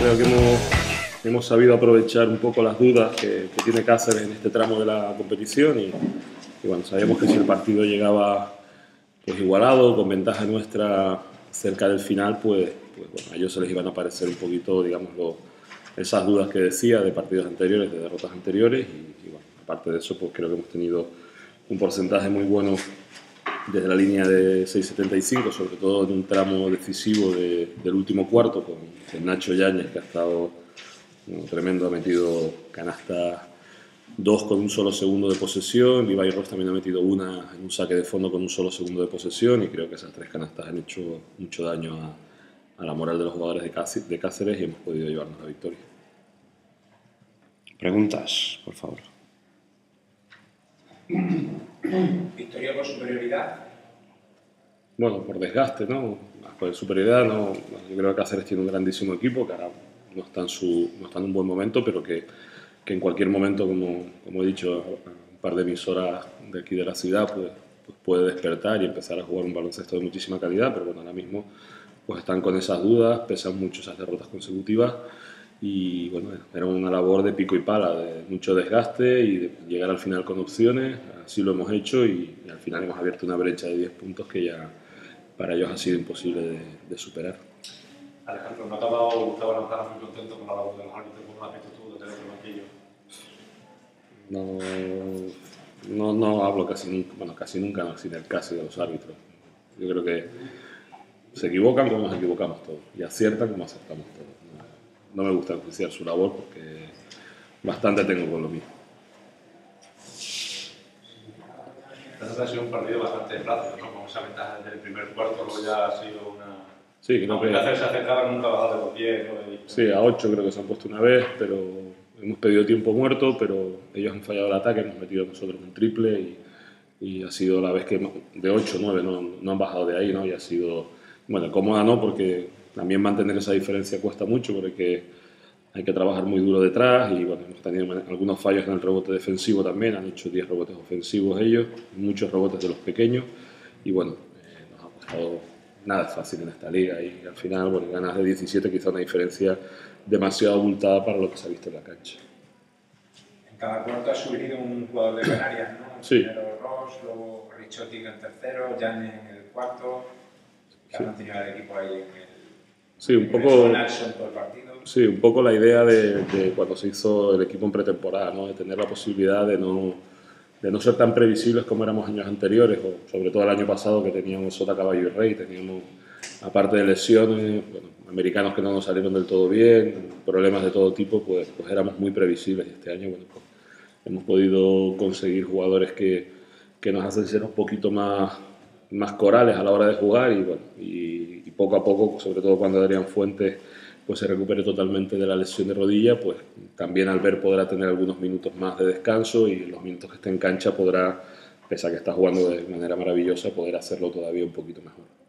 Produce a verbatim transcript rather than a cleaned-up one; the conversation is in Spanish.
creo que hemos, hemos sabido aprovechar un poco las dudas que, que tiene Cáceres en este tramo de la competición y, y bueno, sabíamos que si el partido llegaba pues igualado, con ventaja nuestra cerca del final, pues, pues bueno, a ellos se les iban a aparecer un poquito, digamos, lo, esas dudas que decía de partidos anteriores, de derrotas anteriores y, y bueno, aparte de eso, pues creo que hemos tenido un porcentaje muy bueno desde la línea de seis setenta y cinco, sobre todo en un tramo decisivo de, del último cuarto con el Nacho Yáñez, que ha estado bueno, tremendo, ha metido canasta dos con un solo segundo de posesión, Ibai Ross también ha metido una en un saque de fondo con un solo segundo de posesión y creo que esas tres canastas han hecho mucho daño a, a la moral de los jugadores de Cáceres, de Cáceres y hemos podido llevarnos la victoria. Preguntas, por favor. ¿Victoria por superioridad? Bueno, por desgaste, ¿no? Por superioridad, no. Yo creo que Cáceres tiene un grandísimo equipo, que ahora no está en, su, no está en un buen momento, pero que, que en cualquier momento, como, como he dicho, un par de emisoras de aquí de la ciudad, pues, pues puede despertar y empezar a jugar un baloncesto de muchísima calidad, pero bueno, ahora mismo pues están con esas dudas, pesan mucho esas derrotas consecutivas y bueno, era una labor de pico y pala, de mucho desgaste y de llegar al final con opciones, así lo hemos hecho y, y al final hemos abierto una brecha de diez puntos que ya para ellos ha sido imposible de, de superar. Alejandro, ¿no te ha dado Gustavo Lanzana muy contento con la labor de los árbitros? ¿Cómo lo has visto tú de tener el banquillo? No, no, no hablo casi nunca, bueno, casi nunca, no, sin el caso de los árbitros. Yo creo que se equivocan como nos equivocamos todos y aciertan como acertamos todos. No, no me gusta enjuiciar su labor porque bastante tengo con lo mío. Entonces ha sido un partido bastante plácido, ¿no? Con esa ventaja desde el primer cuarto, luego ya ha sido una... Sí, creo que... Cáceres se acercaba, nunca ha bajado de los pies, ¿no? Sí, a ocho creo que se han puesto una vez, pero hemos pedido tiempo muerto, pero ellos han fallado el ataque, hemos metido nosotros un triple y, y ha sido la vez que de ocho, nueve no, no han bajado de ahí, ¿no? Y ha sido, bueno, cómoda no, porque también mantener esa diferencia cuesta mucho, porque hay que, hay que trabajar muy duro detrás y bueno, hemos tenido algunos fallos en el rebote defensivo también, han hecho diez rebotes ofensivos ellos, muchos rebotes de los pequeños y bueno, eh, nos ha costado nada fácil en esta liga y al final, bueno, ganas de diecisiete, quizá una diferencia demasiado abultada para lo que se ha visto en la cancha. En cada cuarto ha surgido un jugador de Canarias, ¿no? Sí. Primero Ross, luego Ricciotti en el tercero, Yáñez en el cuarto, que Sí. han mantenido al equipo ahí en el... Sí, un poco, Nelson todo el partido. sí, un poco la idea de, de cuando se hizo el equipo en pretemporada, ¿no? De tener la posibilidad de no, de no ser tan previsibles como éramos años anteriores, o sobre todo el año pasado que teníamos Sota, Caballo y Rey, teníamos, aparte de lesiones, bueno, americanos que no nos salieron del todo bien, problemas de todo tipo, pues, pues éramos muy previsibles y este año bueno, pues, hemos podido conseguir jugadores que, que nos hacen ser un poquito más, más corales a la hora de jugar y, bueno, y, y poco a poco, sobre todo cuando Adrián Fuentes pues, se recupere totalmente de la lesión de rodilla, pues también Albert podrá tener algunos minutos más de descanso y en los minutos que esté en cancha podrá, pese a que está jugando de manera maravillosa, poder hacerlo todavía un poquito mejor.